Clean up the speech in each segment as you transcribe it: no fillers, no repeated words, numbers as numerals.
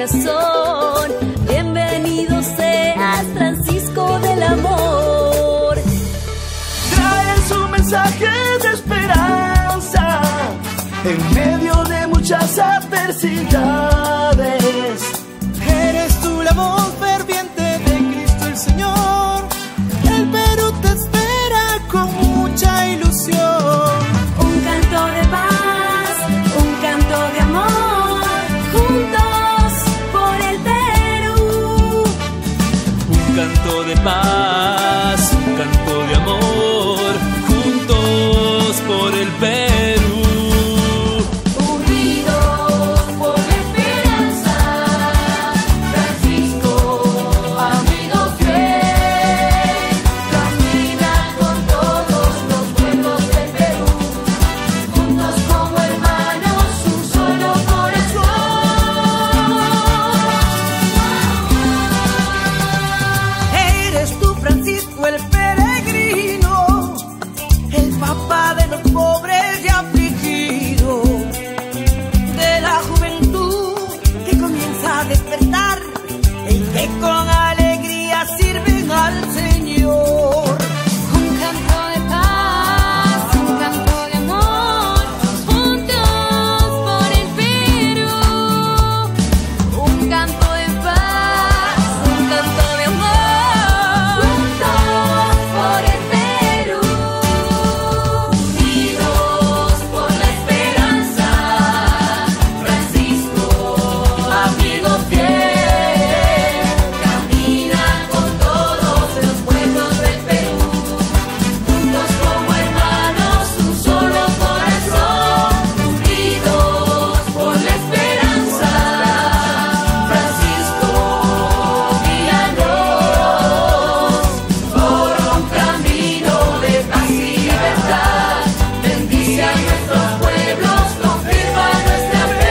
corazón. Bienvenido seas, Francisco del Amor. Traes un mensaje de esperanza en medio de muchas adversidades. Eres tú la voz ferviente de Cristo el Señor. El Perú te espera con mucha ilusión. Un canto de paz, un canto de amor, juntos por el Perú. Un canto de paz, un canto de amor, juntos por el Perú. Unidos por la esperanza, Francisco, amigo fiel, camina con todos los pueblos del Perú, juntos como hermanos, un solo corazón. Eres tú, Francisco, el peregrino, el papá de los pobres y afligidos, de la juventud que comienza a despertar y que con alegría sirven al Señor. Un canto de paz, un canto de amor, juntos por el Perú. Un canto de paz, un canto de amor, juntos por el Perú. Unidos por la esperanza, Francisco, amigo fiel, camina con todos los pueblos del Perú, juntos como hermanos, un solo corazón. Unidos por la esperanza, Francisco, guíanos por un camino de paz y libertad. Bendice a nuestros pueblos, confirma nuestra fe.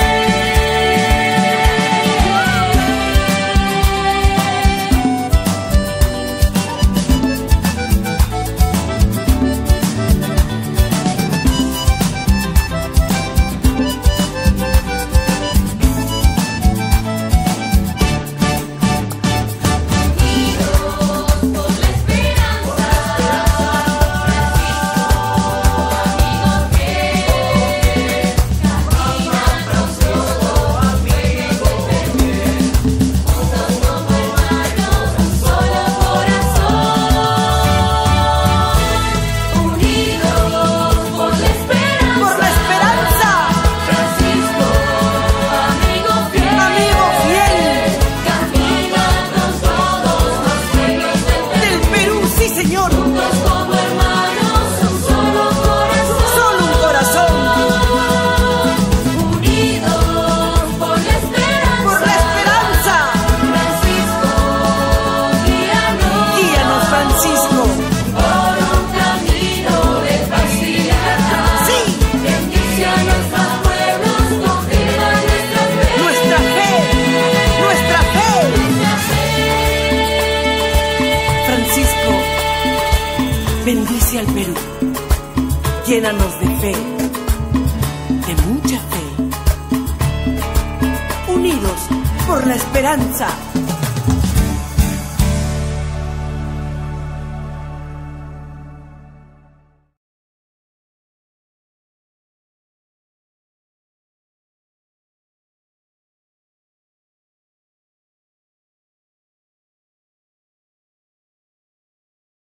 Bendice al Perú, llénanos de fe, de mucha fe. Unidos por la esperanza.